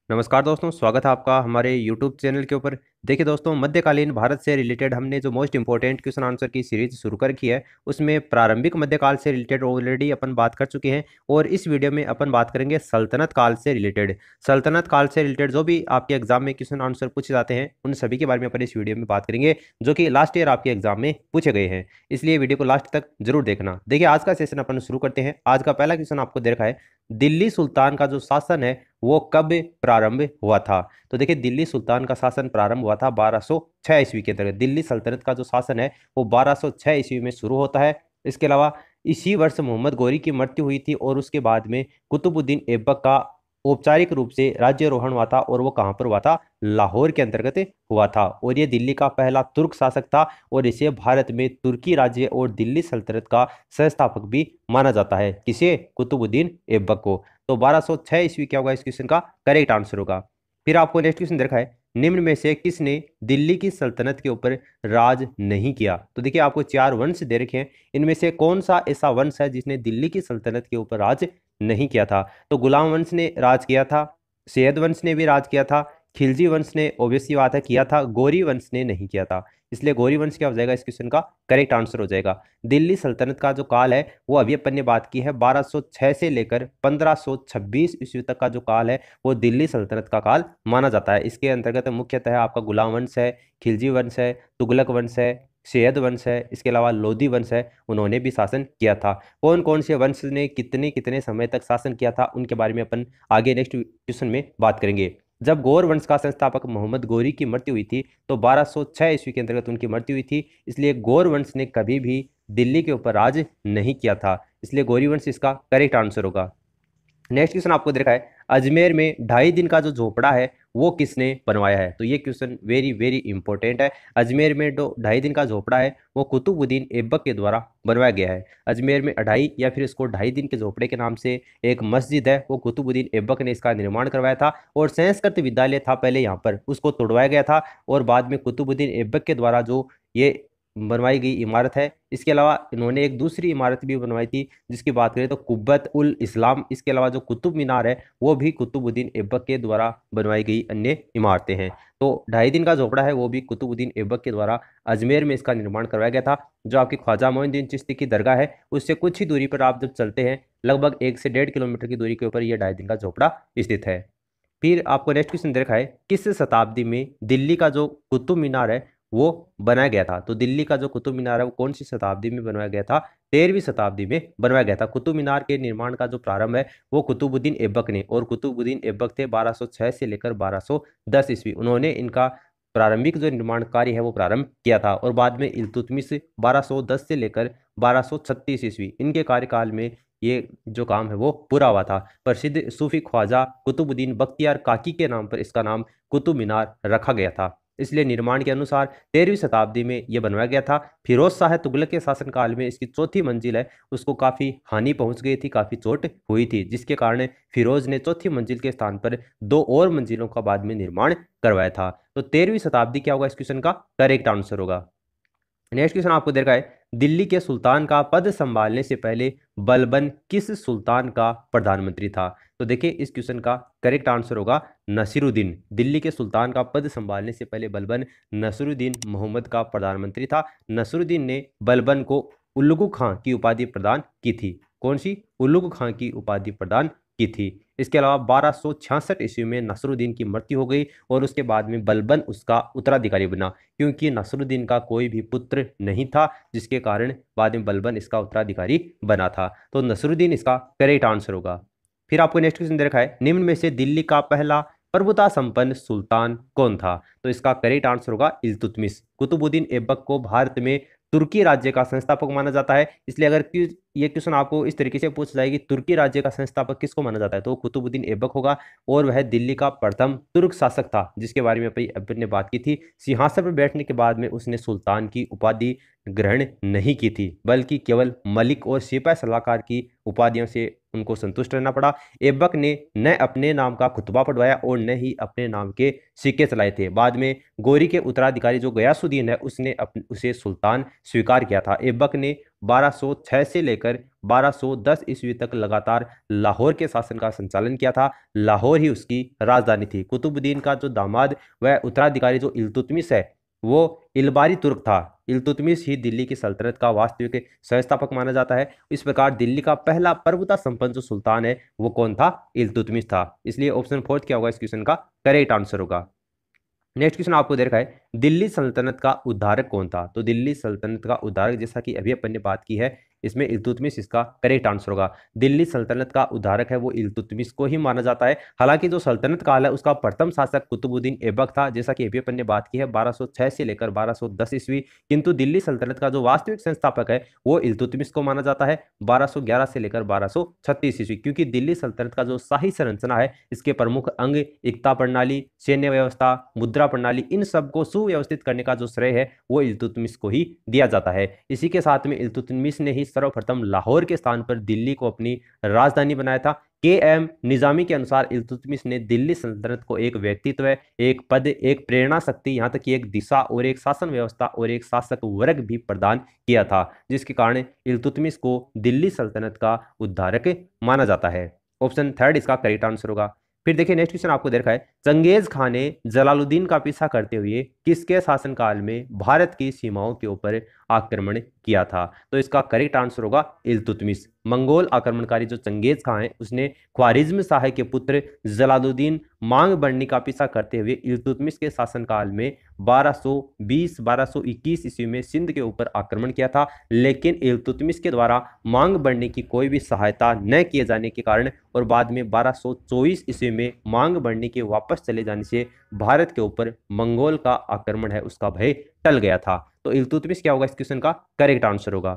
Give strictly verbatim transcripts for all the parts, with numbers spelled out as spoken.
नमस्कार दोस्तों, स्वागत है आपका हमारे यूट्यूब चैनल के ऊपर। देखिए दोस्तों, मध्यकालीन भारत से रिलेटेड हमने जो मोस्ट इंपॉर्टेंट क्वेश्चन आंसर की सीरीज शुरू कर रखी है, उसमें प्रारंभिक मध्यकाल से रिलेटेड ऑलरेडी अपन बात कर चुके हैं। और इस वीडियो में अपन बात करेंगे सल्तनत काल से रिलेटेड। सल्तनत काल से रिलेटेड जो भी आपके एग्जाम में क्वेश्चन आंसर पूछे जाते हैं, उन सभी के बारे में अपन इस वीडियो में बात करेंगे, जो कि लास्ट ईयर आपके एग्जाम में पूछे गए हैं। इसलिए वीडियो को लास्ट तक जरूर देखना। देखिए, आज का सेशन अपन शुरू करते हैं। आज का पहला क्वेश्चन आपको दे रखा है, दिल्ली सुल्तान का जो शासन है वो कब प्रारंभ हुआ था। तो देखिए, दिल्ली सुल्तान का शासन प्रारंभ हुआ था बारह सौ छह ईस्वी के अंतर्गत। दिल्ली सल्तनत का जो शासन है वो बारह सौ छह ईस्वी में शुरू होता है। इसके अलावा इसी वर्ष मोहम्मद गौरी की मृत्यु हुई थी और उसके बाद में कुतुबुद्दीन ऐबक का औपचारिक रूप से राज्यारोहण हुआ था। और वो कहाँ पर हुआ था? लाहौर के अंतर्गत हुआ था। और ये दिल्ली का पहला तुर्क शासक था और इसे भारत में तुर्की राज्य और दिल्ली सल्तनत का संस्थापक भी माना जाता है। किसे? कुतुबुद्दीन ऐबक को। तो बारह सौ छह ईस्वी क्या होगा इस क्वेश्चन का करेक्ट आंसर होगा। फिर आपको नेक्स्ट क्वेश्चन देखा है, निम्न में से किसने दिल्ली की सल्तनत के ऊपर राज नहीं किया। तो देखिए, आपको चार वंश दे रखे हैं, इनमें से कौन सा ऐसा वंश है जिसने दिल्ली की सल्तनत के ऊपर राज नहीं किया था। तो गुलाम वंश ने राज किया था, सैयद वंश ने भी राज किया था, खिलजी वंश ने ऑब्वियसली बात है किया था, गौरी वंश ने नहीं किया था। इसलिए गौरी वंश क्या हो जाएगा इस क्वेश्चन का करेक्ट आंसर हो जाएगा। दिल्ली सल्तनत का जो काल है वो अभी अपन ने बात की है, बारह सौ छह से लेकर पंद्रह सौ छब्बीस ईस्वी तक का जो काल है वो दिल्ली सल्तनत का काल माना जाता है। इसके अंतर्गत मुख्यतः आपका गुलाम वंश है, खिलजी वंश है, तुगलक वंश है, सैयद वंश है, इसके अलावा लोधी वंश है, उन्होंने भी शासन किया था। कौन कौन से वंश ने कितने कितने समय तक शासन किया था उनके बारे में अपन आगे नेक्स्ट क्वेश्चन में बात करेंगे। जब गौर वंश का संस्थापक मोहम्मद गौरी की मृत्यु हुई थी तो बारह सौ छह ईस्वी के अंतर्गत उनकी मृत्यु हुई थी। इसलिए गौर वंश ने कभी भी दिल्ली के ऊपर राज नहीं किया था। इसलिए गौरी वंश इसका करेक्ट आंसर होगा। नेक्स्ट क्वेश्चन आपको दे रखा है, अजमेर में ढाई दिन का जो झोपड़ा है वो किसने बनवाया है। तो ये क्वेश्चन वेरी वेरी इंपॉर्टेंट है। अजमेर में जो ढाई दिन का झोपड़ा है वो कुतुबुद्दीन ऐबक के द्वारा बनवाया गया है। अजमेर में अढ़ाई या फिर इसको ढाई दिन के झोपड़े के नाम से एक मस्जिद है, वो कुतुबुद्दीन ऐबक ने इसका निर्माण करवाया था। और संस्कृत विद्यालय था पहले यहाँ पर, उसको तोड़वाया गया था और बाद में कुतुबुद्दीन ऐबक के द्वारा जो ये बनवाई गई इमारत है। इसके अलावा इन्होंने एक दूसरी इमारत भी बनवाई थी जिसकी बात करें तो कुब्बत उल इस्लाम। इसके अलावा जो कुतुब मीनार है वो भी कुतुबुद्दीन ऐबक के द्वारा बनवाई गई अन्य इमारतें हैं। तो ढाई दिन का झोपड़ा है वो भी कुतुबुद्दीन ऐबक के द्वारा अजमेर में इसका निर्माण करवाया गया था। जो आपकी ख्वाजा मोइनुद्दीन चिश्ती की दरगाह है उससे कुछ ही दूरी पर आप जब चलते हैं, लगभग एक से डेढ़ किलोमीटर की दूरी के ऊपर यह ढाई दिन का झोपड़ा स्थित है। फिर आपको नेक्स्ट क्वेश्चन दे रखा है, किस शताब्दी में दिल्ली का जो कुतुब मीनार है वो बनाया गया था। तो दिल्ली का जो कुतुब मीनार है वो कौन सी शताब्दी में बनवाया गया था? तेरहवीं शताब्दी में बनवाया गया था। कुतुब मीनार के निर्माण का जो प्रारंभ है वो कुतुबुद्दीन ऐबक ने, और कुतुबुद्दीन ऐबक थे बारह सौ छह से लेकर बारह सौ दस ईस्वी, उन्होंने इनका प्रारंभिक जो निर्माण कार्य है वो प्रारंभ किया था। और बाद में इल्तुतमिश बारह सौ दस से लेकर बारह सौ छत्तीस ईस्वी, इनके कार्यकाल में ये जो काम है वो पूरा हुआ था। प्रसिद्ध सूफी ख्वाजा कुतुबुद्दीन बख्तियार काकी के नाम पर इसका नाम कुतुब मीनार रखा गया था। इसलिए निर्माण के अनुसार तेरहवीं शताब्दी में यह बनवाया गया था। फिरोज शाह तुगलक के शासनकाल में इसकी चौथी मंजिल है उसको काफी हानि पहुंच गई थी, काफी चोट हुई थी, जिसके कारण फिरोज ने चौथी मंजिल के स्थान पर दो और मंजिलों का बाद में निर्माण करवाया था। तो तेरहवीं शताब्दी क्या होगा इस क्वेश्चन का करेक्ट आंसर होगा। नेक्स्ट क्वेश्चन आपको दे रखा है, दिल्ली के सुल्तान का पद संभालने से पहले बलबन किस सुल्तान का प्रधानमंत्री था। तो देखिए, इस क्वेश्चन का करेक्ट आंसर होगा नसीरुद्दीन। दिल्ली के सुल्तान का पद संभालने से पहले बलबन नसीरुद्दीन मोहम्मद का प्रधानमंत्री था। नसीरुद्दीन ने बलबन को उल्लुगु खां की उपाधि प्रदान की थी। कौन सी? उल्लुगु खां की उपाधि प्रदान की थी। इसके अलावा बारह सौ छियासठ ईस्वी में नसरुद्दीन की मृत्यु हो गई और उसके बाद में बलबन उसका उत्तराधिकारी बना, क्योंकि नसरुद्दीन का कोई भी पुत्र नहीं था, जिसके कारण बाद में बलबन इसका उत्तराधिकारी बना था। तो नसरुद्दीन इसका करेक्ट आंसर होगा। फिर आपको नेक्स्ट क्वेश्चन दे रखा है, निम्न में से दिल्ली का पहला प्रभुता संपन्न सुल्तान कौन था। तो इसका करेक्ट आंसर होगा इल्तुतमिश। कुतुबुद्दीन ऐबक को भारत में तुर्की राज्य का संस्थापक माना जाता है। इसलिए अगर ये क्वेश्चन आपको इस तरीके से पूछ जाएगी, तुर्की राज्य का संस्थापक किसको माना जाता है, तो कुतुबुद्दीन ऐबक होगा। और वह दिल्ली का प्रथम तुर्क शासक था, जिसके बारे में अपन ने बात की थी। सिंहासन पर बैठने के बाद में उसने सुल्तान की उपाधि ग्रहण नहीं की थी, बल्कि केवल मलिक और सिपाही सलाहकार की उपाधियों से उनको संतुष्ट रहना पड़ा। ऐबक ने न अपने नाम का खुतबा पढ़वाया और न ही अपने नाम के सिक्के चलाए थे। बाद में गौरी के उत्तराधिकारी जो गयासुद्दीन है उसने अपने उसे सुल्तान स्वीकार किया था। ऐबक ने बारह सौ छह से लेकर बारह सौ दस ईस्वी तक लगातार लाहौर के शासन का संचालन किया था। लाहौर ही उसकी राजधानी थी। कुतुबुद्दीन का जो दामाद व उत्तराधिकारी जो इल्तुतमिश है वो इल्बारी तुर्क था। इल्तुतमिश ही दिल्ली की सल्तनत का वास्तविक संस्थापक माना जाता है। इस प्रकार दिल्ली का पहला प्रभुता संपन्न जो सुल्तान है वो कौन था? इल्तुतमिश था। इसलिए ऑप्शन फोर्थ क्या होगा इस क्वेश्चन का करेक्ट आंसर होगा। नेक्स्ट क्वेश्चन आपको दे रखा है, दिल्ली सल्तनत का उद्धारक कौन था? तो दिल्ली सल्तनत का उद्धारक, जैसा कि अभी अपन ने बात की है, इसमें इल्तुतमिश इसका करेक्ट आंसर होगा। दिल्ली सल्तनत का उद्धारक है वो इल्तुतमिश को ही माना जाता है। हालांकि जो सल्तनत काल है उसका प्रथम शासक कुतुबुद्दीन ऐबक था, जैसा कि अभी अपन ने बात की है बारह सौ छह से लेकर बारह सौ दस ईस्वी। किंतु दिल्ली सल्तनत का जो वास्तविक संस्थापक है वो इल्तुतमिश को माना जाता है बारह सौ ग्यारह से लेकर बारह सौ छत्तीस ईस्वी। क्योंकि दिल्ली सल्तनत का जो शाही संरचना है इसके प्रमुख अंग एकता प्रणाली, सैन्य व्यवस्था, मुद्रा प्रणाली, इन सब को सुव्यवस्थित करने का जो श्रेय है वो इल्तुतमिश को ही दिया जाता है। इसी के साथ में इल्तुतमिश ने ही सर्वप्रथम लाहौर के स्थान पर दिल्ली को अपनी राजधानी बनाया था। के एम निजामी के अनुसार इल्तुतमिश ने दिल्ली सल्तनत को एक व्यक्तित्व, एक पद, एक प्रेरणा शक्ति, यहाँ तक कि एक दिशा और एक शासन व्यवस्था और एक शासक वर्ग भी प्रदान किया था, जिसके कारण इल्तुतमिश को दिल्ली सल्तनत का उद्धारक माना जाता है। ऑप्शन थर्ड इसका करेक्ट आंसर होगा। फिर देखिए नेक्स्ट क्वेश्चन आपको दे रखा है, चंगेज खान ने जलालुद्दीन का पीछा करते हुए किसके शासनकाल में भारत की सीमाओं के ऊपर आक्रमण किया था? तो इसका करेक्ट आंसर होगा इल्तुतमिश। मंगोल आक्रमणकारी जो चंगेज खान है उसने ख्वारिज्म शाह के पुत्र जलालुद्दीन मांग बढ़नी का पीछा करते हुए इल्तुतमिश के शासनकाल में बारह सौ बीस बारह सौ इक्कीस ईस्वी में सिंध के ऊपर आक्रमण किया था। लेकिन इल्तुतमिश के द्वारा मांग बढ़ने की कोई भी सहायता न किए जाने के कारण और बाद में बारह सौ चौबीस ईस्वी में मांग बढ़ने के वापस चले जाने से भारत के ऊपर मंगोल का आक्रमण है उसका भय टल गया था। तो इल्तुतमिश क्या होगा इस क्वेश्चन का करेक्ट आंसर होगा।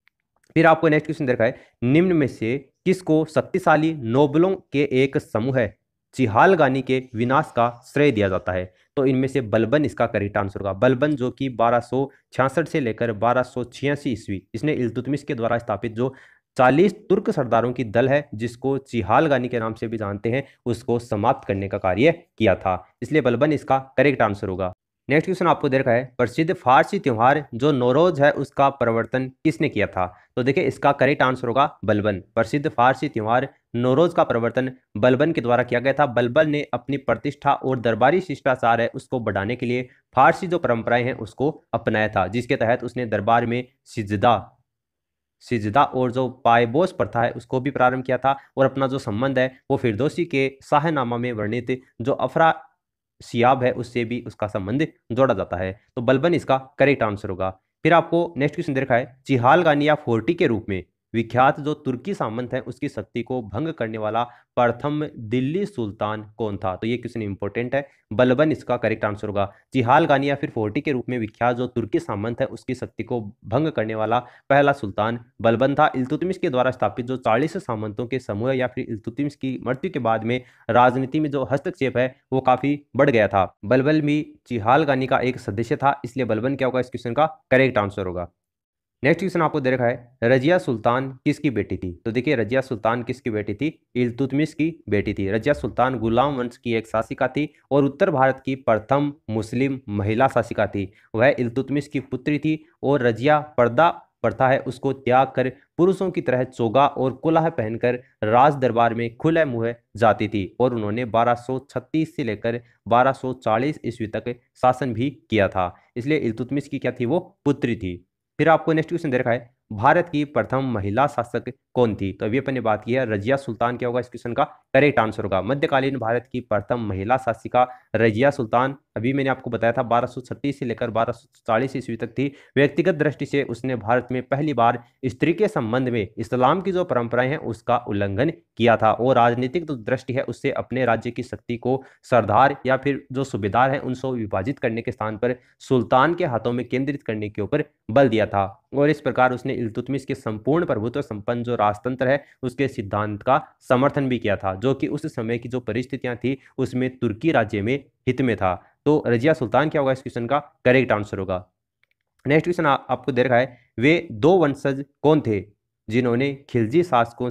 फिर आपको नेक्स्ट क्वेश्चन देखा है, निम्न में से किसको शक्तिशाली नोबलों के एक समूह है चिहालगानी के विनाश का श्रेय दिया जाता है? तो इनमें से बलबन इसका करेक्ट आंसर होगा। बलबन जो कि बारह सौ छियासठ से लेकर बारह सौ छियासी ईस्वी, इसने इल्तुतमिश के द्वारा स्थापित जो चालीस तुर्क सरदारों की दल है जिसको चिहालगानी के नाम से भी जानते हैं उसको समाप्त करने का कार्य किया था, इसलिए बलबन इसका करेक्ट आंसर होगा। नेक्स्ट क्वेश्चन आपको दे रखा है, प्रसिद्ध फारसी त्योहार जो नौरोज है उसका प्रवर्तन किसने किया था? तो देखिए इसका करेक्ट आंसर होगा बलबन। प्रसिद्ध फारसी त्योहार नौरोज का प्रवर्तन बलबन के द्वारा किया गया था। बलबन ने अपनी प्रतिष्ठा और दरबारी शिष्टाचार है उसको बढ़ाने के लिए फारसी जो परंपराएं हैं उसको अपनाया था, जिसके तहत उसने दरबार में सिजदा सिजदा और जो पायबोस प्रथा है उसको भी प्रारंभ किया था। और अपना जो संबंध है वो फिरदौसी के शाहनामा में वर्णित जो अफरा सियाब है उससे भी उसका संबंध जोड़ा जाता है। तो बलबन इसका करेक्ट आंसर होगा। फिर आपको नेक्स्ट क्वेश्चन दे रखा है, चिहालगानी या फोर्टी के रूप में विख्यात जो तुर्की सामंत है उसकी शक्ति को भंग करने वाला प्रथम दिल्ली सुल्तान कौन था? तो ये क्वेश्चन इंपॉर्टेंट है, बलबन इसका करेक्ट आंसर होगा। चिहालगानी या फिर फोर्टी के रूप में विख्यात जो तुर्की सामंत है उसकी शक्ति को भंग करने वाला पहला सुल्तान बलबन था। इल्तुतमिश के द्वारा स्थापित जो चालीस सामंतों के समूह या फिर इल्तुतमिश की मृत्यु के बाद में राजनीति में जो हस्तक्षेप है वो काफी बढ़ गया था। बलबन भी चिहालगानी का एक सदस्य था, इसलिए बलबन क्या होगा इस क्वेश्चन का करेक्ट आंसर होगा। नेक्स्ट क्वेश्चन आपको दे रखा है, रजिया सुल्तान किसकी बेटी थी? तो देखिए रजिया सुल्तान किसकी बेटी थी? इल्तुतमिश की बेटी थी। रजिया सुल्तान गुलाम वंश की एक शासिका थी और उत्तर भारत की प्रथम मुस्लिम महिला शासिका थी। वह इल्तुतमिश की पुत्री थी और रजिया पर्दा प्रथा है उसको त्याग कर पुरुषों की तरह चोगा और कुलाह पहनकर राज दरबार में खुले मुंह जाती थी और उन्होंने बारह सौ छत्तीस से लेकर बारह सौ चालीस ईस्वी तक शासन भी किया था, इसलिए इल्तुतमिश की क्या थी? वो पुत्री थी। फिर आपको नेक्स्ट क्वेश्चन दे रखा है, भारत की प्रथम महिला शासक कौन थी? तो अभी अपन ने बात की है रजिया सुल्तान क्या होगा इस क्वेश्चन का करेक्ट आंसर होगा। मध्यकालीन भारत की प्रथम महिला शासिका रजिया सुल्तान, अभी मैंने आपको बताया था बारह सौ छत्तीस से लेकर बारह सौ चालीस ईस्वी तक थी। व्यक्तिगत दृष्टि से उसने भारत में पहली बार स्त्री के संबंध में इस्लाम की जो परंपराएं हैं उसका उल्लंघन किया था और राजनीतिक जो दृष्टि है उससे अपने राज्य की शक्ति को सरदार या फिर जो सूबेदार हैं उनसे विभाजित करने के स्थान पर सुल्तान के हाथों में केंद्रित करने के ऊपर बल दिया था और इस प्रकार उसने इल्तुतमिश के संपूर्ण प्रभुत्व संपन्न जो राजतंत्र है उसके सिद्धांत का समर्थन भी किया था, जो कि उस समय की जो परिस्थितियां थी उसमें तुर्की राज्य में हित में था। तो रजिया सुल्तान क्या होगा इस क्वेश्चन का करेक्ट आंसर होगा। नेक्स्ट क्वेश्चन आपको दे रखा है, वे दो वंशज कौन थे जिन्होंने खिलजी शासकों से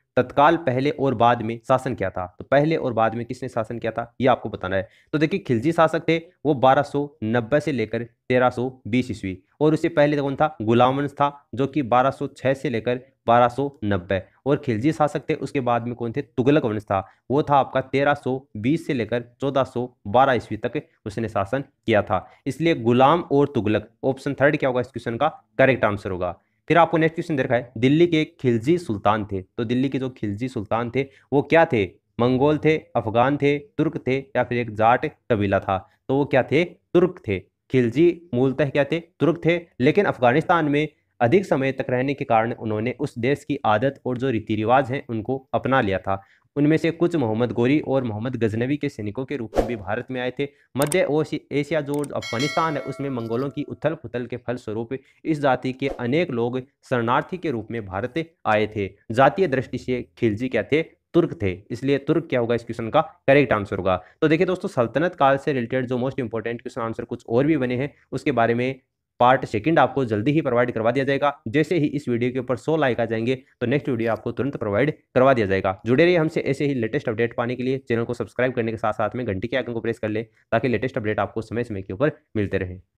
तत्काल पहले और बाद में शासन किया था। तो पहले और बाद में किसने शासन किया था ये आपको बताना है। तो देखिए खिलजी शासक थे वो बारह सौ नब्बे से लेकर तेरह सौ बीस ईस्वी, और उससे पहले कौन था, गुलाम वंश था जो कि बारह सौ छह से लेकर बारह सौ नब्बे, और खिलजी शासक थे उसके बाद में कौन थे, तुगलक वंश था, वो था आपका तेरह सौ बीस से लेकर चौदह सौ बारह ईस्वी तक उसने शासन किया था। इसलिए गुलाम और तुगलक, ऑप्शन थर्ड क्या होगा इस क्वेश्चन का करेक्ट आंसर होगा। फिर आपको नेक्स्ट क्वेश्चन दे रखा है, दिल्ली के खिलजी सुल्तान थे। तो दिल्ली के जो खिलजी सुल्तान थे वो क्या थे, मंगोल थे, अफगान थे, तुर्क थे, या फिर एक जाट कबीला था। तो वो क्या थे, तुर्क थे। खिलजी मूलतः क्या थे, तुर्क थे, लेकिन अफगानिस्तान में अधिक समय तक रहने के कारण उन्होंने उस देश की आदत और जो रीति रिवाज हैं उनको अपना लिया था। उनमें से कुछ मोहम्मद गोरी और मोहम्मद गजनवी के सैनिकों के रूप में भी भारत में आए थे। मध्य एशिया जो अफगानिस्तान है उसमें मंगोलों की उथल पुथल के फलस्वरूप इस जाति के अनेक लोग शरणार्थी के रूप में भारत आए थे। जातीय दृष्टि से खिलजी क्या थे, तुर्क थे, इसलिए तुर्क क्या होगा इस क्वेश्चन का करेक्ट आंसर होगा। तो देखिए दोस्तों, सल्तनत काल से रिलेटेड जो मोस्ट इंपोर्टेंट क्वेश्चन आंसर कुछ और भी बने हैं उसके बारे में पार्ट सेकंड आपको जल्दी ही प्रोवाइड करवा दिया जाएगा। जैसे ही इस वीडियो के ऊपर सौ लाइक आ जाएंगे तो नेक्स्ट वीडियो आपको तुरंत प्रोवाइड करवा दिया जाएगा। जुड़े रहिए हमसे ऐसे ही लेटेस्ट अपडेट पाने के लिए। चैनल को सब्सक्राइब करने के साथ साथ में घंटी के आइकन को प्रेस कर ले ताकि लेटेस्ट अपडेट आपको समय समय के ऊपर मिलते रहे।